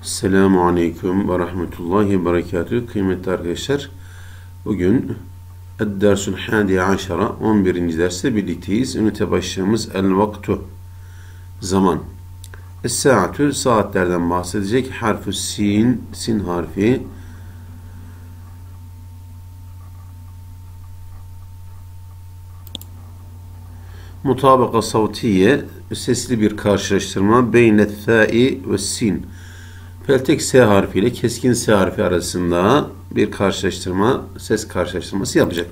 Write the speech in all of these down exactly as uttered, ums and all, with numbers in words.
Selamun Aleyküm ve Rahmetullahi ve Berekatühü. Kıymetli arkadaşlar, bugün Ed-Dersul Hadi Aşara on birinci derste birlikteyiz. Ünite başlığımız El-Vaktu, zaman. Es-Saatü, saatlerden bahsedecek. Harf-ü Sin, Sin harfi. Mutabaka savtiye, sesli bir karşılaştırma. Beynet-Thâi ve Sin. Peltek S harfi ile keskin S harfi arasında bir karşılaştırma, ses karşılaştırması yapacak.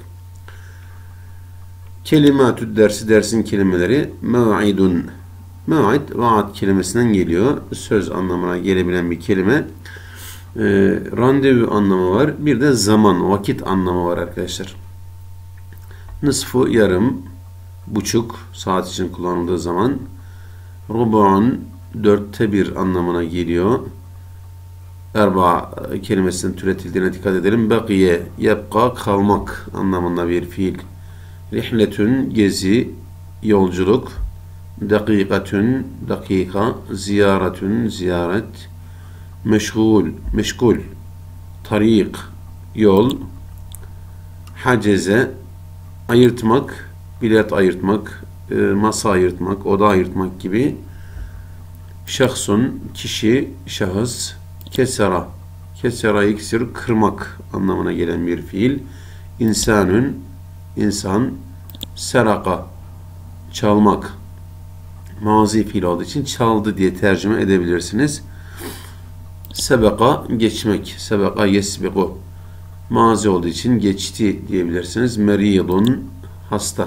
Kelimatü dersi, dersin kelimeleri. Mev'idun. Mev'id, vaat kelimesinden geliyor. Söz anlamına gelebilen bir kelime. E, randevu anlamı var. Bir de zaman, vakit anlamı var arkadaşlar. Nısfu, yarım, buçuk, saat için kullanıldığı zaman. Rubu'un, dörtte bir anlamına geliyor. Erba kelimesinin türetildiğine dikkat edelim. Bakiye, yapka, kalmak anlamında bir fiil. Rihletün, gezi, yolculuk. Dakikatün, dakika. Ziyaretün, ziyaret. Meşgul, meşgul. Tarik, yol. Haceze, ayırtmak, bilet ayırtmak, masa ayırtmak, oda ayırtmak gibi. Şahsun, kişi, şahıs. Kesera, kesera iksir, kırmak anlamına gelen bir fiil. İnsanün, insan. Seraka, çalmak. Mazi fiil olduğu için çaldı diye tercüme edebilirsiniz. Sebeka, geçmek. Sebeka yesbiku. Mazi olduğu için geçti diyebilirsiniz. Meridun, hasta.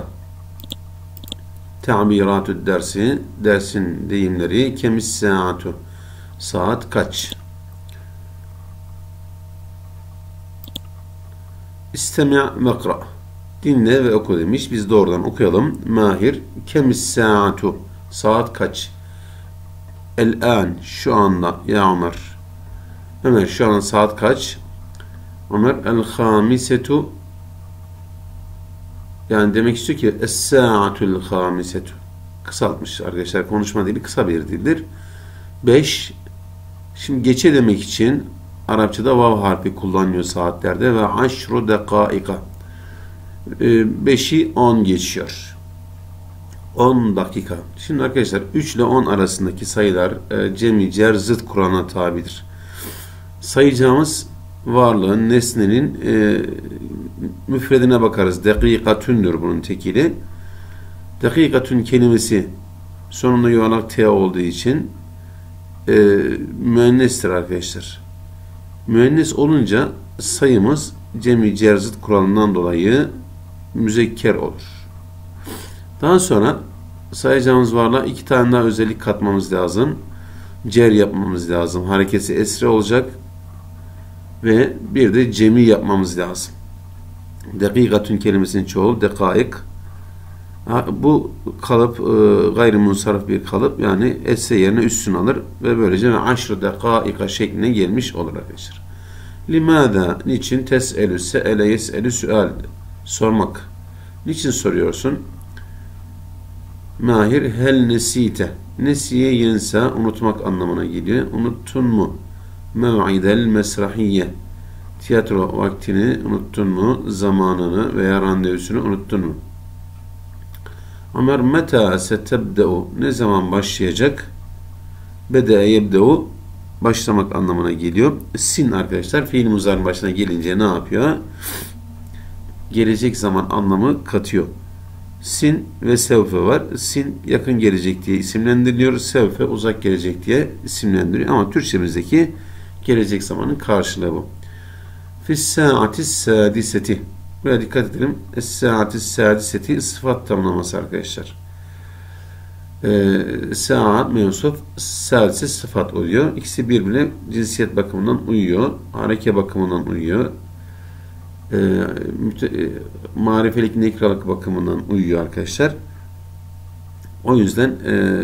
Tabiratü dersi, dersin deyimleri. Kemis saatu, saat kaç? İstemi' mekra, dinle ve oku demiş. Biz doğrudan okuyalım. Mahir, kemis saatu, saat kaç? El-an, şu anda. Ya Ömer, Ömer şu an saat kaç? Ömer, el-hamisetu, yani demek istiyor ki es-sa'atul hamisetu, kısaltmış arkadaşlar. Konuşma dili kısa bir dildir. beş, şimdi geçe demek için Arapçada vav harfi kullanılıyor saatlerde ve aşru dekaika, beşi on geçiyor. on dakika. Şimdi arkadaşlar üç ile on arasındaki sayılar e, cemi, cer, zıt Kur'an'a tabidir. Sayacağımız varlığın, nesnenin e, müfredine bakarız. Dakikatündür bunun tekili. Dakikatün kelimesi sonunda yuvarlak T olduğu için e, müennestir arkadaşlar. Müennes olunca sayımız cemi, cer, zıt kuralından dolayı müzekker olur. Daha sonra sayacağımız varlığa iki tane daha özellik katmamız lazım. Cer yapmamız lazım. Hareketi esre olacak. Ve bir de cemi yapmamız lazım. Dakikatün kelimesinin çoğulu dekaik. Bu kalıp e, gayrimunsarif bir kalıp, yani esse yerine üstün alır ve böylece aşrı dekaika şekline gelmiş olur arkadaşlar. Limada, niçin? Tes'elü, se'ele, yes'elü, sual, sormak. Niçin soruyorsun? Mahir, hel nesite, nesiye yensa, unutmak anlamına geliyor. Unuttun mu? Mev'idel mesrahiyye, tiyatro vaktini unuttun mu? Zamanını veya randevusunu unuttun mu? Ömer, meta setebde'u, ne zaman başlayacak? Bede'e yebde'u, başlamak anlamına geliyor. Sin arkadaşlar fiil muzarın başına gelince ne yapıyor? Gelecek zaman anlamı katıyor. Sin ve sevfe var. Sin yakın gelecek diye isimlendiriliyor. Sevfe uzak gelecek diye isimlendiriyor. Ama Türkçemizdeki gelecek zamanın karşılığı bu. Fis-sâ'atis sâdiseti. Buraya dikkat edelim. Es-sâ'atis sâdiseti sıfat tamlaması arkadaşlar. Ee, saat mevsuf, sadise sıfat oluyor. İkisi birbirine cinsiyet bakımından uyuyor. Hareke bakımından uyuyor. Ee, e, marifelik nekralık bakımından uyuyor arkadaşlar. O yüzden e,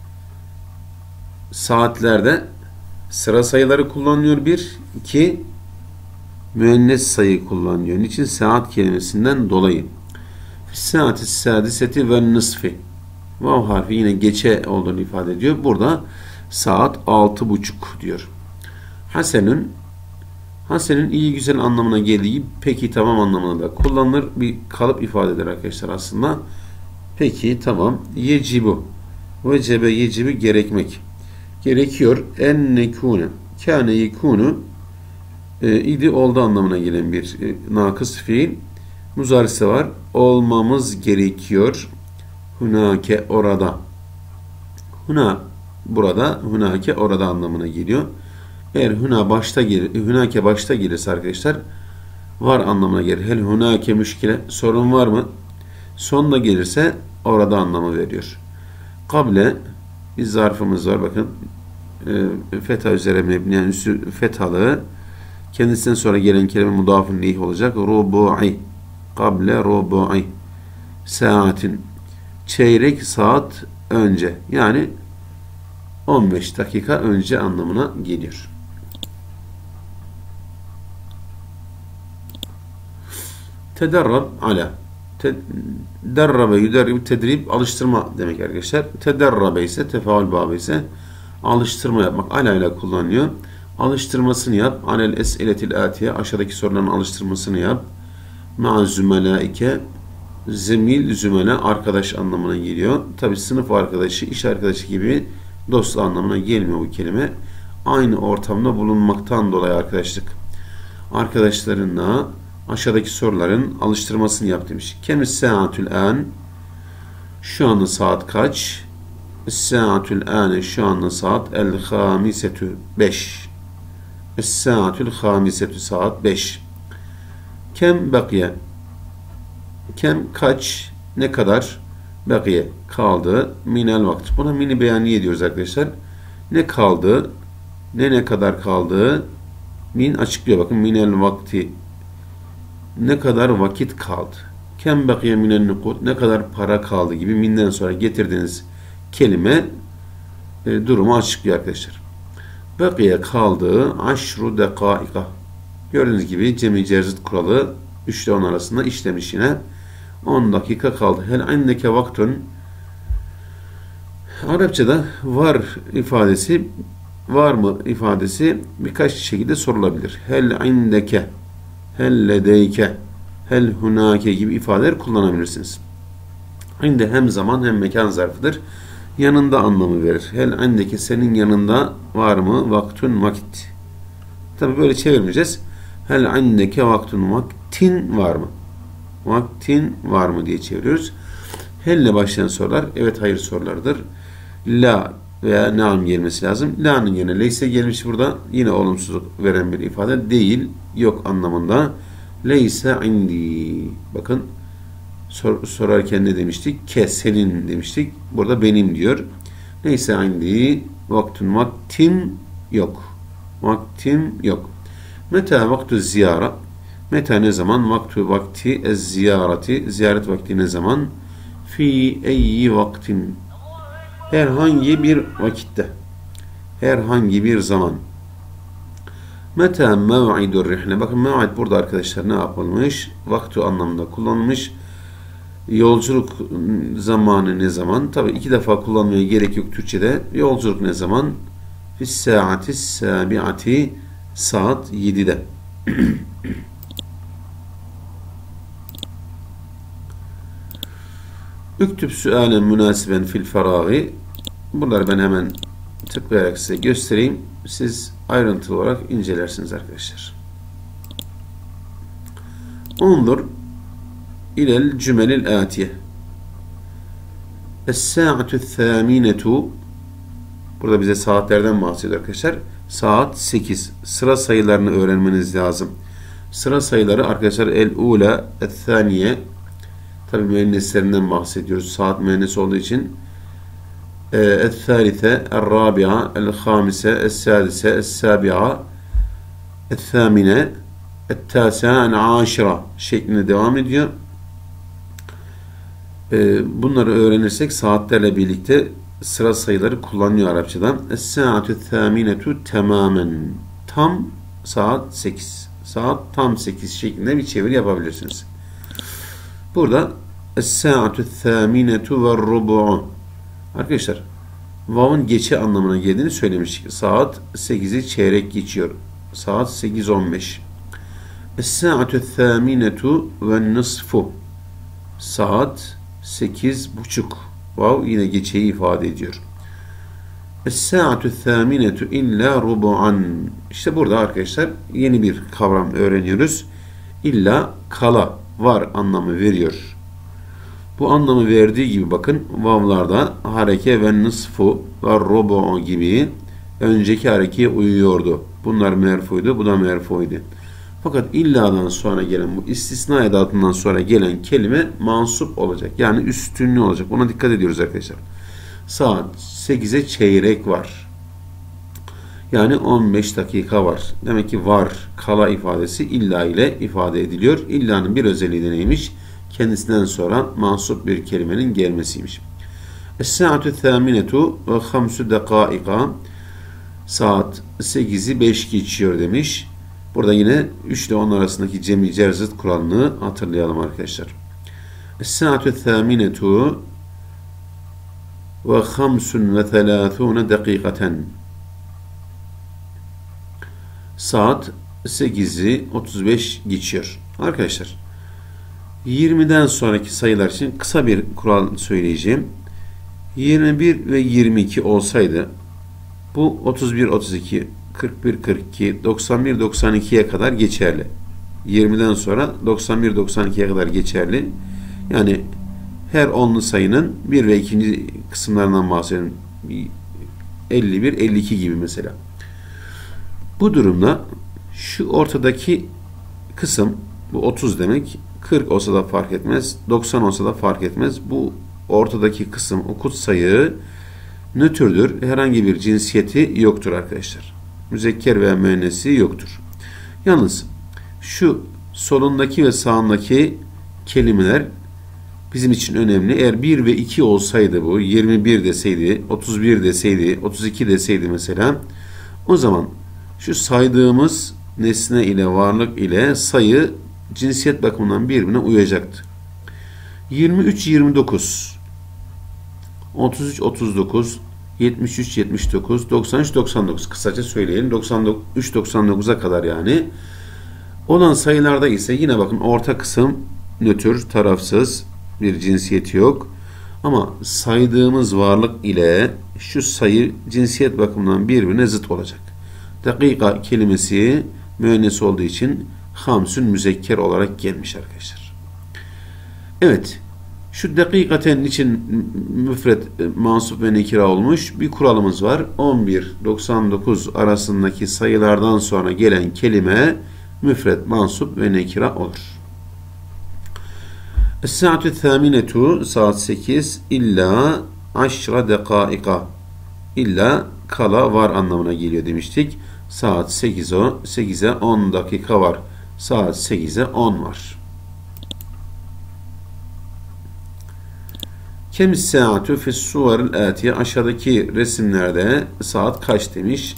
saatlerde sıra sayıları kullanılıyor. Bir, iki, müennes sayı kullanılıyor. Niçin? Saat kelimesinden dolayı. Saat-i sadiseti ve nısfi. Vav harfi yine geçe olduğunu ifade ediyor. Burada saat altı buçuk diyor. Hasenün Hasenün iyi güzel anlamına geldiği peki tamam anlamına da kullanılır. Bir kalıp ifadedir arkadaşlar aslında. Peki tamam. Yecibu. Vecebe yecibi gerekmek. Gerekiyor. En nekune. Kâne yekûnu e, idi oldu anlamına gelen bir e, nakıs fiil. Muzarisi var. Olmamız gerekiyor. Hunake orada. Huna burada. Hunake orada anlamına geliyor. Eğer huna başta gelir, hunake başta gelirse arkadaşlar var anlamına gelir. Hel hunake müşkile sorun var mı? Sonda gelirse orada anlamı veriyor. Kable bir zarfımız var bakın. E, fetha üzere mebni yani üstü fethalı. Kendisinden sonra gelen kelime mudafun lih olacak. Rubu'i. Kable rubu'i. Saatin. Çeyrek saat önce. Yani on beş dakika önce anlamına geliyor. Tederrab ala. Tederrabe yüderrib tedrib alıştırma demek arkadaşlar. Tederrabe ise tefaül babı ise alıştırma yapmak. Ala ile kullanılıyor. Alıştırmasını yap. Alel es'iletil atiye aşağıdaki soruların alıştırmasını yap. Ma zümelaike zemil zümela arkadaş anlamına geliyor. Tabi sınıf arkadaşı, iş arkadaşı gibi dost anlamına gelmiyor bu kelime. Aynı ortamda bulunmaktan dolayı arkadaşlık. Arkadaşlarınla aşağıdaki soruların alıştırmasını yap demiş. Kemis saatül an şu anda saat kaç? Saatül ane şu anda saat el hamisetü beş. Saatül hamisetü saat beş. Kem bakiye kem kaç ne kadar bakiye kaldı minel vakit. Buna mini beyaniye diyoruz arkadaşlar. Ne kaldı ne ne kadar kaldı min açıklıyor bakın minel vakti ne kadar vakit kaldı. Kem bakiye minel nukut ne kadar para kaldı gibi minden sonra getirdiğiniz kelime e, durumu açıklıyor arkadaşlar. Bakiye kaldı aşru dekaika. Gördüğünüz gibi cemi cerzit kuralı üç ile on arasında işlemiş yine. on dakika kaldı. Hel indeke vaktun Arapçada var ifadesi var mı ifadesi birkaç şekilde sorulabilir. Hel indeke hel ledeyke hel hunake gibi ifadeler kullanabilirsiniz. İnde hem zaman hem mekan zarfıdır. Yanında anlamı verir. Hel indeke senin yanında var mı vaktun vakit. Tabi böyle çevirmeyeceğiz. Hel indeke vaktun vaktin var mı? Vaktin var mı diye çeviriyoruz. Hel ile başlayan sorular evet hayır sorularıdır. La veya naam gelmesi lazım. La'nın yerine leyse gelmiş burada. Yine olumsuzluk veren bir ifade. Değil, yok anlamında. Leyse indi. Bakın sor, sorarken ne demiştik? Ke senin demiştik. Burada benim diyor. Leyse indi. Vaktun vaktim yok. Vaktim yok. Meta vaktu ziyara. Meta ne zaman? Vaktu vakti ez ziyareti. Ziyaret vakti ne zaman? Fi eyyi vaktin. Herhangi bir vakitte. Herhangi bir zaman. Meta mev'idur rihle. Bakın mev'id burada arkadaşlar ne yapılmış? Vaktu anlamında kullanılmış. Yolculuk zamanı ne zaman? Tabi iki defa kullanmaya gerek yok Türkçe'de. Yolculuk ne zaman? Fis saati sabi'ati saat yedide. Üktüb süalen münasiben fil feragi. Bunları ben hemen tıklayarak size göstereyim. Siz ayrıntılı olarak incelersiniz arkadaşlar. Unzur ilel cümelil atiye. Es-sa'atu thâminetu. Burada bize saatlerden bahsediyor arkadaşlar. Saat sekiz. Sıra sayılarını öğrenmeniz lazım. Sıra sayıları arkadaşlar el-ula, el-thâniye. Tabi müenneslerinden bahsediyoruz. Saat müennes olduğu için. El-thâlite, el-râbi'a, el-hâmise, el-sâdise, el-sâbi'a, el-thâmine, el-tâsâ, el-âşira şeklinde devam ediyor. Bunları öğrenirsek saatlerle birlikte sıra sayıları kullanıyor Arapçadan. Es-sâ'atu thâminetu tamamen. Tam saat sekiz. Saat tam sekiz şeklinde bir çeviri yapabilirsiniz. Burada Es-sâ'atu thâminetu ve rubu'u. Arkadaşlar Vav'ın geçe anlamına geldiğini söylemiştik. Saat sekizi çeyrek geçiyor. Saat sekiz on beş. Es-sa'atu thaminetu ve nisfu. Saat sekiz buçuk. Vav yine geçeyi ifade ediyor. Es-sa'atu thaminetu illa rubu'an. İşte burada arkadaşlar yeni bir kavram öğreniyoruz. İlla kala var anlamı veriyor. Bu anlamı verdiği gibi bakın vavlarda hareke ve nisfu ve rubu gibi önceki harekeye uyuyordu. Bunlar merfuydu, bu da merfuydu. Fakat illa'dan sonra gelen bu istisna edatından sonra gelen kelime mansup olacak. Yani üstünlüğü olacak. Ona dikkat ediyoruz arkadaşlar. Saat sekize çeyrek var. Yani on beş dakika var. Demek ki var, kala ifadesi illa ile ifade ediliyor. İlla'nın bir özelliği de neymiş? Kendisinden sonra mansup bir kelimenin gelmesiymiş. Es-sa'atu thaminetu ve hamsu dakika. Saat sekizi beş geçiyor demiş. Burada yine üç ile on arasındaki cem-i cerzit kuralını hatırlayalım arkadaşlar. Es-sa'atu thaminetu ve hamsun ve thelâthûne dakikaten. Saat sekizi otuz beş geçiyor. Arkadaşlar yirmiden sonraki sayılar için kısa bir kural söyleyeceğim. yirmi bir ve yirmi iki olsaydı bu otuz bir otuz iki, kırk bir kırk iki, doksan bir doksan ikiye kadar geçerli. yirmiden sonra doksan bir doksan ikiye kadar geçerli. Yani her onlu sayının bir ve ikinci kısımlarından bahsediyorum. elli bir elli iki gibi mesela. Bu durumda şu ortadaki kısım bu otuz demek. kırk olsa da fark etmez. doksan olsa da fark etmez. Bu ortadaki kısım o kutsayı nötrdür. Herhangi bir cinsiyeti yoktur arkadaşlar. Müzekker veya müennesi yoktur. Yalnız şu solundaki ve sağındaki kelimeler bizim için önemli. Eğer bir ve iki olsaydı bu, yirmi bir deseydi, otuz bir deseydi, otuz iki deseydi mesela, o zaman şu saydığımız nesne ile varlık ile sayı cinsiyet bakımından birbirine uyacaktı. yirmi üç yirmi dokuz, otuz üç otuz dokuz, yetmiş üç yetmiş dokuz, doksan üç doksan dokuz, kısaca söyleyelim doksan üç doksan dokuza kadar yani olan sayılarda ise yine bakın orta kısım nötr, tarafsız, bir cinsiyeti yok. Ama saydığımız varlık ile şu sayı cinsiyet bakımından birbirine zıt olacak. Dakika kelimesi müennes olduğu için hamsün müzekker olarak gelmiş arkadaşlar. Evet. Şu dakikaten için müfret, mansup ve nekira olmuş bir kuralımız var. on bir doksan dokuz arasındaki sayılardan sonra gelen kelime müfret, mansup ve nekira olur. Es-sa'atu thaminetu saat sekiz illa aşra dakika. İlla kala var anlamına geliyor demiştik. Saat sekize on dakika var. Saat sekize on var. Kem saatu fis suvaril atiye, aşağıdaki resimlerde saat kaç demiş.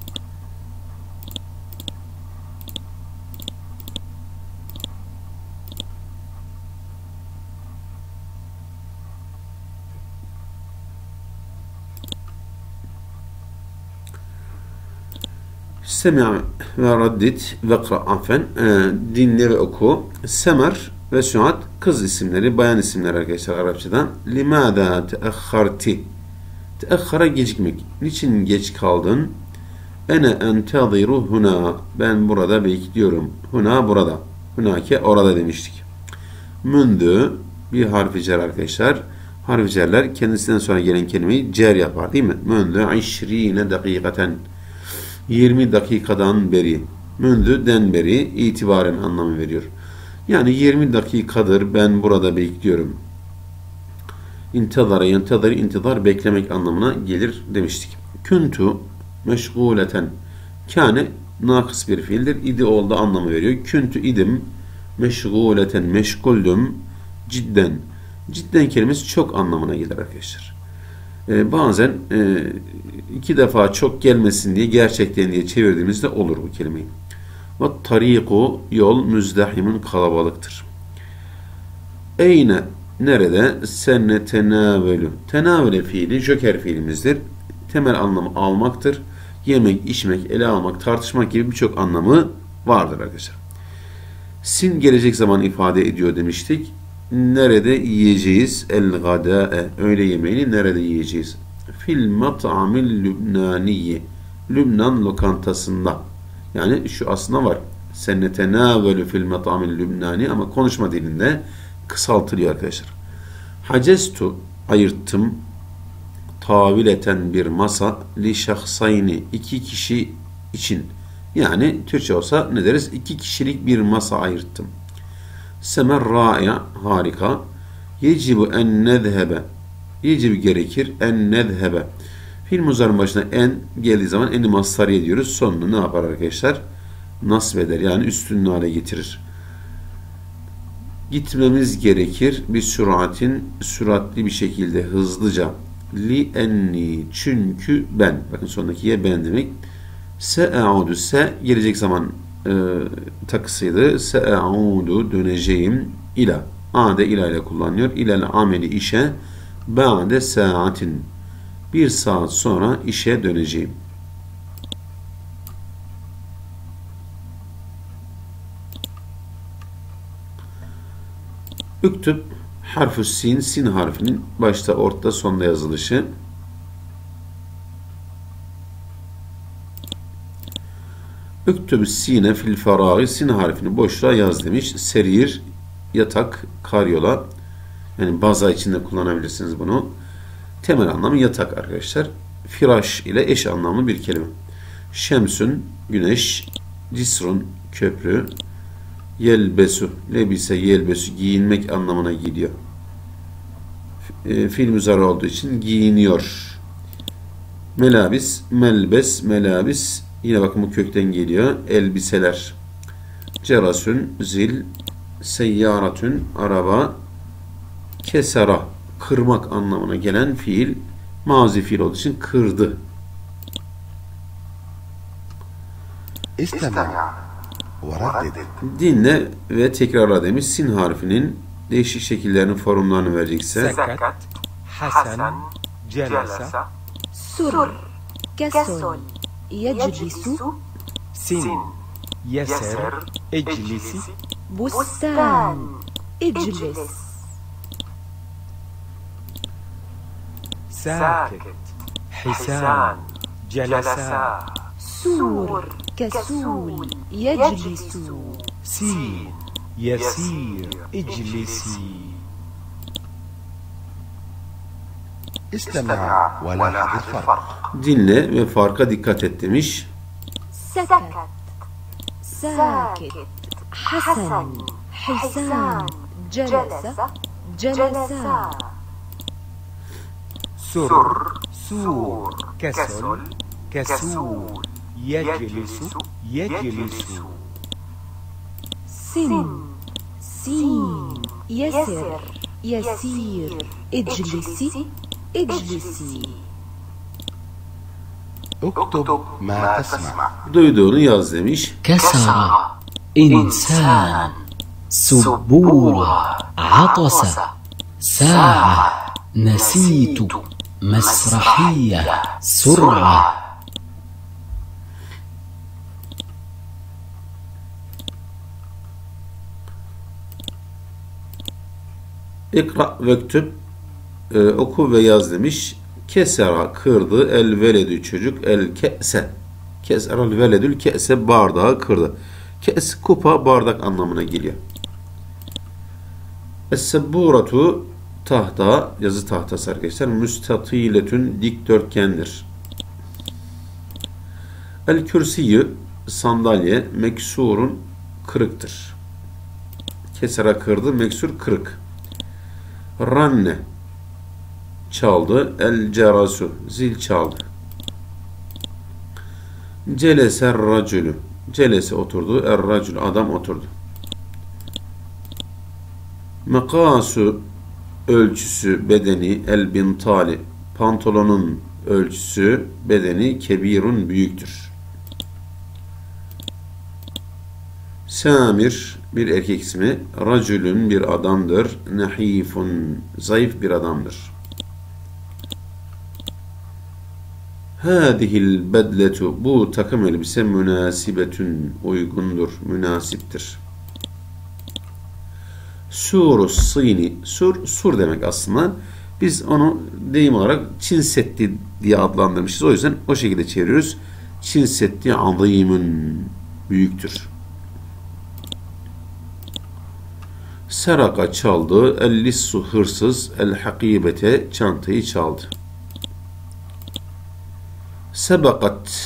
Semi' ve raddit ve kra afen, dinle ve oku. Semer ve Suat kız isimleri, bayan isimleri arkadaşlar Arapçadan. Limada teahharti, teahhara gecikmek. Niçin geç kaldın? Ene entadiru huna, ben burada bekliyorum. Huna burada. Hunake orada demiştik. Mündü bir harfi cer arkadaşlar. Harfi cerler kendisinden sonra gelen kelimeyi cer yapar değil mi? Mündü işrine dakikaten, yirmi dakikadan beri. Mündü'den beri itibaren anlamı veriyor. Yani yirmi dakikadır ben burada bekliyorum. İntizara, yentizar, intizar beklemek anlamına gelir demiştik. Kuntu meşguleten, kâne nakıs bir fiildir. İdi oldu anlamı veriyor. Kuntu idim, meşguleten meşguldüm, cidden. Cidden kelimesi çok anlamına gelir arkadaşlar. Ee, bazen e, iki defa çok gelmesin diye gerçekten diye çevirdiğimizde olur bu kelimeyi. Ve tariku, yol müzdahimin, kalabalıktır. Eyne Nerede? Senne tenavelü. Tenavele fiili joker fiilimizdir. Temel anlamı almaktır. Yemek, içmek, ele almak, tartışmak gibi birçok anlamı vardır arkadaşlar. Sin gelecek zaman ifade ediyor demiştik. Nerede yiyeceğiz? El gadâe. Öğle yemeğini nerede yiyeceğiz? Fil mat'amil lübnaniye. Lübnan lokantasında. Yani şu aslında var. Senne tenavelü fil mat'amil lübnani ama konuşma dilinde kısaltılıyor arkadaşlar. Hacestu ayırttım. Tavileten bir masa li şahsayni iki kişi için. Yani Türkçe olsa ne deriz? İki kişilik bir masa ayırttım. Semer ra'ya harika. Yecibu en nezhebe. Yecibu gerekir en nezhebe. Fiil muzarın başına en geldiği zaman eni mastarı diyoruz. Sonunu ne yapar arkadaşlar? Nasb eder. Yani üstünlü hale getirir. Gitmemiz gerekir. Bir süratin süratli bir şekilde hızlıca. Li enni çünkü ben. Bakın sondaki ye ben demek. Se'audu se gelecek zaman e, takısıydı. Se'audu döneceğim ila. A'de ila ile kullanıyor. İlel ameli işe ba'de saatin. Bir saat sonra işe döneceğim. Üktüb harfu sin, sin harfinin başta, ortada, sonda yazılışı. Üktüb sine fil ferâhi, sin harfini boşluğa yaz demiş. Serir, yatak, karyola. Yani baza içinde kullanabilirsiniz bunu. Temel anlamı yatak arkadaşlar. Firaş ile eş anlamlı bir kelime. Şemsün, güneş. Cisrun, köprü. Yelbesu, lebise yelbesu, giyinmek anlamına geliyor. E, fiil müzari olduğu için giyiniyor. Melabis, melbes, melabis, yine bakın bu kökten geliyor. Elbiseler. Cerasün, zil, seyyaratün, araba. Kesera, kırmak anlamına gelen fiil, mazi fiil olduğu için kırdı. İstema. Dinle ve tekrarla demiş. Sin harfinin değişik şekillerinin formlarını verecekse. Sakat, hasen, celasa, sur, kesol, yeclisu, sin, yeser, eclisi, bustan, iclis, saket, hisan, celasa, sur, kesul, yeclisu, sin, yesir, eclisi. استمع ولاحظ الفرق. Dinle ve farka dikkat et demiş. سكت ساكت حسن حسان جلس جلسا Sur, sur, kesol, kesul, yeclisu, yeclisu. سن سين يسر يسير اجلسي اجلسي اكتب ما تسمع. Duyduğunu yaz demiş. كسر إنسان سبورة عطس ساعة نسيت مسرحية سرعة. İkra ve ktüb, e, oku ve yaz demiş. Kesera, kırdı, el veledü, çocuk, el ke'se. Kesera'l veledül ke'se, bardağı kırdı. Ke's, kupa, bardak anlamına geliyor. Es-sebburatu, tahta, yazı tahtası arkadaşlar. Müstatiletün, dikdörtgendir. El-kürsiyü, sandalye, meksurun, kırıktır. Kesera kırdı, meksur kırık. Ranne, çaldı. El cerasu, zil çaldı. Celeser racülü, celese oturdu. Er racül, adam oturdu. Mekasu, ölçüsü, bedeni. El bintali, pantolonun ölçüsü, bedeni. Kebirun, büyüktür. Samir bir erkek ismi. Racülün bir adamdır. Nehifun zayıf bir adamdır. Hâzihil bedletu bu takım elbise münasibetün uygundur, münasiptir. Surus Sini sur sur demek aslında. Biz onu deyim olarak Çin Seddi diye adlandırmışız. O yüzden o şekilde çeviriyoruz. Çin Seddi azîmün büyüktür. Seraka çaldı. El-lissu hırsız. El-hakibete çantayı çaldı. Sebakat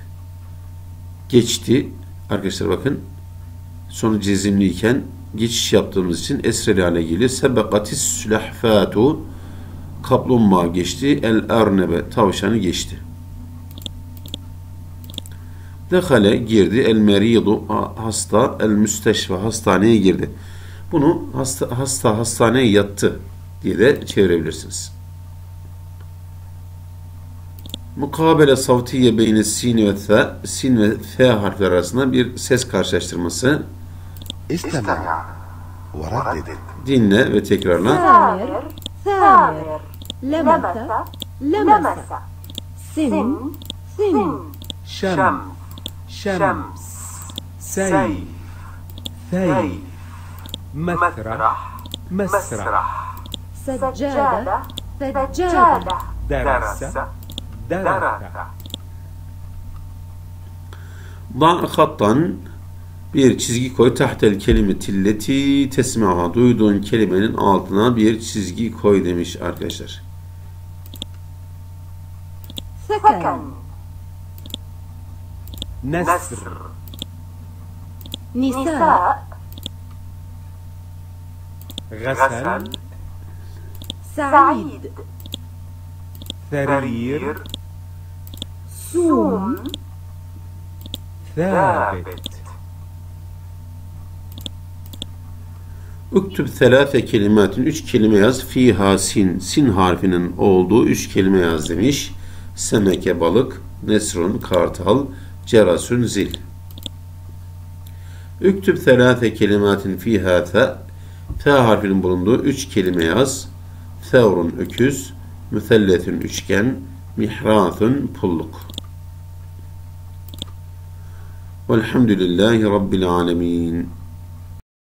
geçti. Arkadaşlar bakın sonu cezimliyken geçiş yaptığımız için esreli hale geliyor. Sebekatis sülahfatu kaplumbağa geçti. El-ernebe tavşanı geçti. Dehale girdi. El-meridu hasta. El-müsteşfe hastaneye girdi. Bunu hasta, hasta hastaneye yattı diye de çevirebilirsiniz. Mukabele savtiye beyni sin ve fe, sin ve fe harfler arasında bir ses karşılaştırması. استمع وردد. Dinle ve tekrarla. ثامر ثامر لمس لمس سن سن شم شمس سيف ثيف مسرح مسرح سجادة سجادة درس درس Da hattan bir çizgi koy. Tahtel kelime tilleti tesmaha duyduğun kelimenin altına bir çizgi koy demiş arkadaşlar. سكن نسر نساء غسل سعيد ثرير سوم ثابت Üktüb selâfe kelimatin üç kelime yaz. Fiha sin. Sin harfinin olduğu üç kelime yaz demiş. Semeke balık. Nesrun kartal. Cerasun zil. Üktüb selâfe kelimatin fiha fe. Fe harfinin bulunduğu üç kelime yaz. Fevrun öküz. Müselletün üçgen. Mihrathun pulluk. Velhamdülillahi Rabbil alemin.